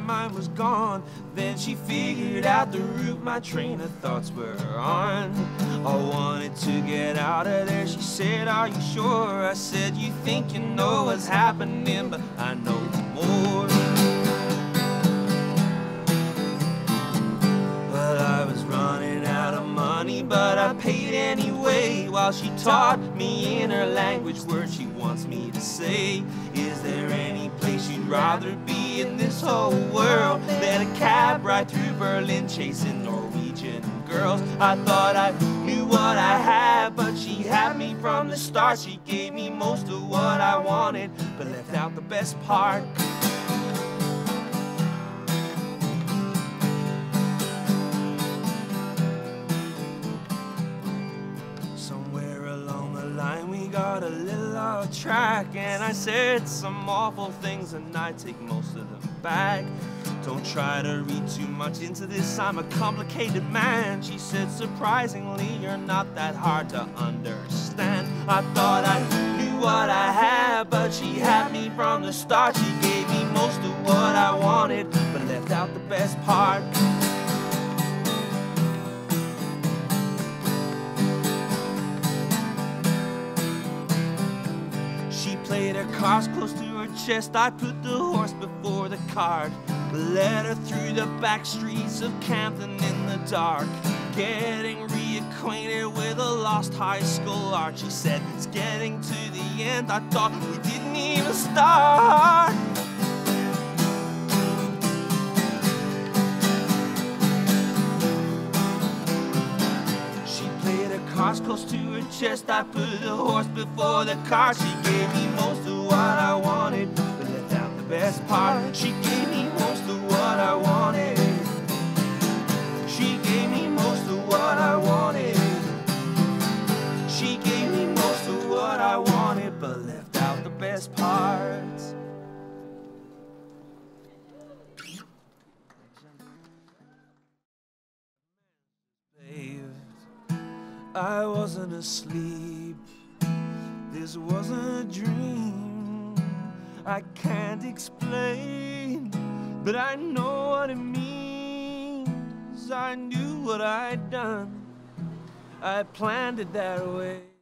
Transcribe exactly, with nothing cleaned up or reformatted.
mind was gone. Then she figured out the route my train of thoughts were on. I wanted to get out of there. She said, are you sure? I said, you think you know what's happening, but I know more. Well, I was running out of money, but I paid anyway, while she taught me in her language words she wants me to say. Is there any place you'd rather be in this whole world than a cab ride through Berlin chasing Norwegian girls? I thought I knew what I had, but she had me from the start. She gave me most of what I wanted, but left out the best part. Got a little off track, and I said some awful things, and I take most of them back. Don't try to read too much into this, I'm a complicated man. She said, surprisingly, you're not that hard to understand. I thought I knew what I had, but she had me from the start. She gave me most of what I wanted, but left out the best part. Played her cards close to her chest. I put the horse before the cart, led her through the back streets of Camden in the dark, getting reacquainted with a lost high school art. She said, it's getting to the end. I thought we didn't even start. Cards close to her chest. I put the horse before the cart. She gave me most of what I wanted, but left out the best part. She gave me most of what I wanted. She gave me most of what I wanted. She gave me most of what I wanted, but left out the best parts. I wasn't asleep, this wasn't a dream. I can't explain, but I know what it means. I knew what I'd done, I planned it that way.